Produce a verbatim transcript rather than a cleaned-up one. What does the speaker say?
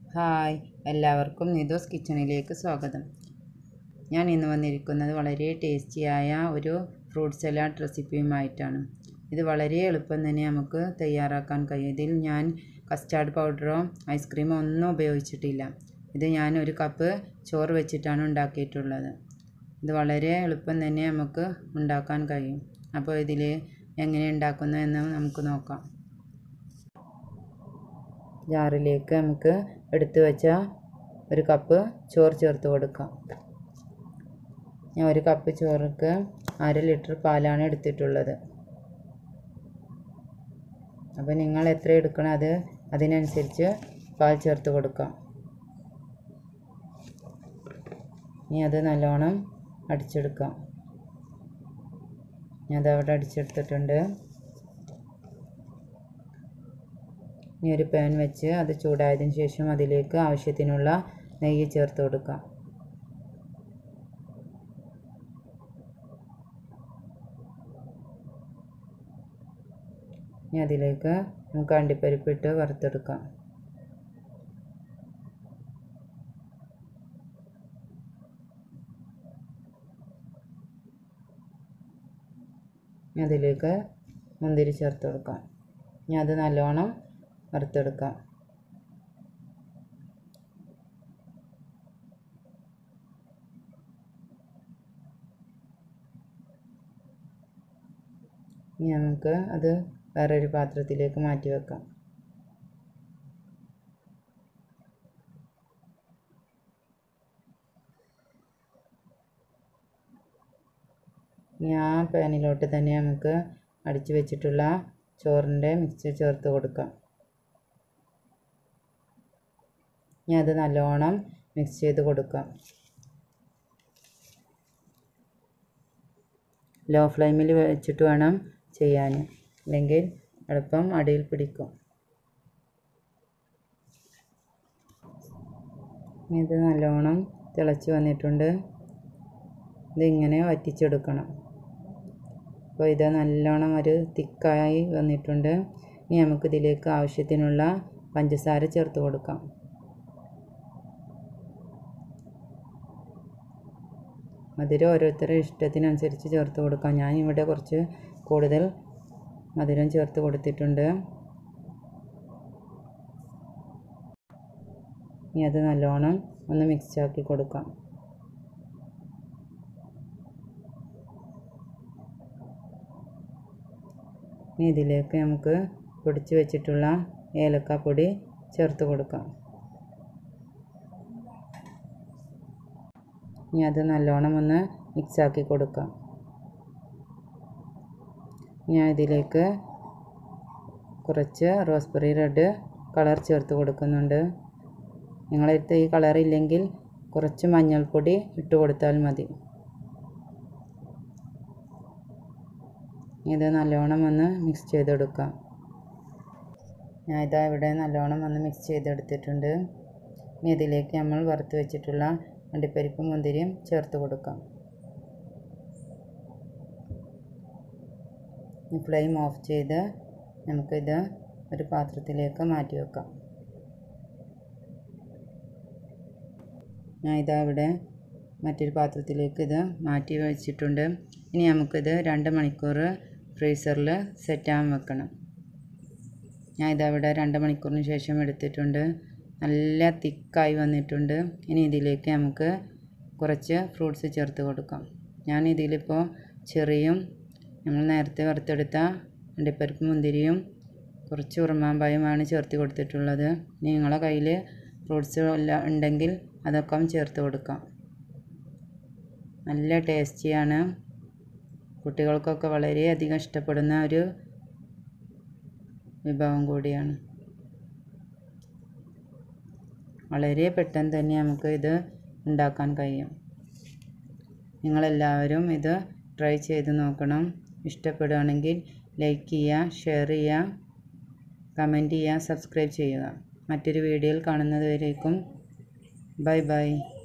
Hi, എല്ലാവർക്കും നിതോസ് കിച്ചണിലേക്ക് സ്വാഗതം. ഞാൻ ഇന്ന് വന്നിരിക്കുന്നത് വളരെ ടേസ്റ്റിയായ ഒരു ഫ്രൂട്ട് സലാഡ് റെസിപ്പിയുമായിട്ടാണ്. ഇത് വളരെ എളുപ്പം തന്നെ നമുക്ക് തയ്യാറാക്കാൻ കഴിയും. ഇതിൽ ഞാൻ കസ്റ്റാർഡ് പൗഡറോ ഐസ്ക്രീമോ ഒന്നും ഉപയോഗിച്ചിട്ടില്ല. ഇത് ഞാൻ ഒരു കപ്പ് ചോറ് വെച്ചിട്ടാണ് ഉണ്ടാക്കിയിട്ടുള്ളത്. ഇത് വളരെ എളുപ്പം തന്നെ നമുക്ക് ഉണ്ടാക്കാൻ കഴിയും. അപ്പോൾ ഇതിൽ എങ്ങനെ ഉണ്ടാക്കുന്നതെന്ന് നമുക്ക് നോക്കാം. ജാറിലേക്ക് നമുക്ക് എടുത്തു വെച്ച ഒരു കപ്പ് ചോറ് ചേർത്ത് കൊടുക്കാം. ഞാൻ ഒരു കപ്പ് ചോറുക്ക് അര ലിറ്റർ പാലാണ് എടുത്തിട്ടുള്ളത്. അപ്പോൾ നിങ്ങൾ എത്ര എടുക്കണം അത് അതിനനുസരിച്ച് പാൽ ചേർത്ത് കൊടുക്കാം. ഇനി അത് നല്ലോണം അടിച്ചെടുക്കാം. ഞാൻ അതവിടെ അടിച്ചെടുത്തിട്ടുണ്ട്. ഇനി ഒരു പാൻ വെച്ച് അത് ചൂടായതിനു ശേഷം അതിലേക്ക് ആവശ്യത്തിനുള്ള നെയ്യ് ചേർത്ത് കൊടുക്കാം. ഇനി അതിലേക്ക് നമുക്ക് അണ്ടിപ്പരിപ്പിട്ട് വറുത്തെടുക്കാം. ഇനി അതിലേക്ക് മുന്തിരി ചേർത്ത് കൊടുക്കാം. ഇനി അത് നല്ലോണം വറുത്തെടുക്കാം. ഇനി നമുക്ക് അത് വേറൊരു പാത്രത്തിലേക്ക് മാറ്റി വെക്കാം. ഇനി ആ പാനിലോട്ട് തന്നെ നമുക്ക് അടിച്ചു വെച്ചിട്ടുള്ള ചോറിൻ്റെ മിക്സ് ചേർത്ത് കൊടുക്കാം. ഇനി അത് നല്ലോണം മിക്സ് ചെയ്ത് കൊടുക്കാം. ലോ ഫ്ലെയിമിൽ വെച്ചിട്ട് വേണം ചെയ്യാൻ, അല്ലെങ്കിൽ എളുപ്പം അടിയിൽ പിടിക്കും. ഇത് നല്ലോണം തിളച്ച് വന്നിട്ടുണ്ട്. ഇതിങ്ങനെ വറ്റിച്ചെടുക്കണം. അപ്പോൾ ഇത് നല്ലോണം ഒരു തിക്കായി വന്നിട്ടുണ്ട്. ഇനി നമുക്കിതിലേക്ക് ആവശ്യത്തിനുള്ള പഞ്ചസാര ചേർത്ത് കൊടുക്കാം. മധുരം ഓരോരുത്തരുടെ ഇഷ്ടത്തിനനുസരിച്ച് ചേർത്ത് കൊടുക്കാം. ഞാൻ ഇവിടെ കുറച്ച് കൂടുതൽ മധുരം ചേർത്ത് കൊടുത്തിട്ടുണ്ട്. ഇനി അത് നല്ലോണം ഒന്ന് മിക്സ് ആക്കി കൊടുക്കാം. ഇനി ഇതിലേക്ക് നമുക്ക് പൊടിച്ച് വെച്ചിട്ടുള്ള ഏലക്കാപ്പൊടി ചേർത്ത് കൊടുക്കാം. ഇനി അത് നല്ലോണം ഒന്ന് മിക്സാക്കി കൊടുക്കാം. ഞാൻ ഇതിലേക്ക് കുറച്ച് റോസ്ബെറി റെഡ് കളർ ചേർത്ത് കൊടുക്കുന്നുണ്ട്. നിങ്ങളടുത്ത് ഈ കളർ ഇല്ലെങ്കിൽ കുറച്ച് മഞ്ഞൾപ്പൊടി ഇട്ട് കൊടുത്താൽ മതി. ഇത് നല്ലോണം ഒന്ന് മിക്സ് ചെയ്തെടുക്കാം. ഞാൻ ഇതാ ഇവിടെ നല്ലോണം ഒന്ന് മിക്സ് ചെയ്തെടുത്തിട്ടുണ്ട്. ഇനി ഇതിലേക്ക് നമ്മൾ വറുത്ത് വെച്ചിട്ടുള്ള അണ്ടിപ്പരിപ്പും മുന്തിരിയും ചേർത്ത് കൊടുക്കാം. ഫ്ലെയിം ഓഫ് ചെയ്ത് നമുക്കിത് ഒരു പാത്രത്തിലേക്ക് മാറ്റി വെക്കാം. ഞാൻ ഇതാ ഇവിടെ മറ്റൊരു പാത്രത്തിലേക്ക് ഇത് മാറ്റി വെച്ചിട്ടുണ്ട്. ഇനി നമുക്കിത് രണ്ട് മണിക്കൂർ ഫ്രീസറിൽ സെറ്റാൻ വെക്കണം. ഞാൻ ഇതാ ഇവിടെ രണ്ട് മണിക്കൂറിന് ശേഷം എടുത്തിട്ടുണ്ട്. നല്ല തിക്കായി വന്നിട്ടുണ്ട്. ഇനി ഇതിലേക്ക് നമുക്ക് കുറച്ച് ഫ്രൂട്ട്സ് ചേർത്ത് കൊടുക്കാം. ഞാൻ ഇതിലിപ്പോൾ ചെറിയും നമ്മൾ നേരത്തെ വറുത്തെടുത്ത അണ്ടിപ്പരിപ്പ് മുന്തിരിയും കുറച്ച് ഉറുമാമ്പായുമാണ് ചേർത്ത് കൊടുത്തിട്ടുള്ളത്. ഇനി നിങ്ങളുടെ കയ്യിൽ ഫ്രൂട്ട്സ് എല്ലാം ഉണ്ടെങ്കിൽ അതൊക്കെ ചേർത്ത് കൊടുക്കാം. നല്ല ടേസ്റ്റിയാണ്. കുട്ടികൾക്കൊക്കെ വളരെയധികം ഇഷ്ടപ്പെടുന്ന ഒരു വിഭവം കൂടിയാണ്. വളരെ പെട്ടെന്ന് തന്നെ നമുക്ക് ഇത് ഉണ്ടാക്കാൻ കഴിയും. നിങ്ങളെല്ലാവരും ഇത് ട്രൈ ചെയ്ത് നോക്കണം. ഇഷ്ടപ്പെടുകയാണെങ്കിൽ ലൈക്ക് ചെയ്യുക, ഷെയർ ചെയ്യുക, കമൻറ്റ് ചെയ്യുക, സബ്സ്ക്രൈബ് ചെയ്യുക. മറ്റൊരു വീഡിയോയിൽ കാണുന്നത് വരേക്കും ബൈ ബൈ.